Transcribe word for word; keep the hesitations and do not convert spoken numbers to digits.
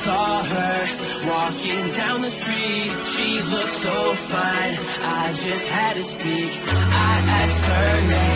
saw her walking down the street. She looked so fine, I just had to speak. I asked her name,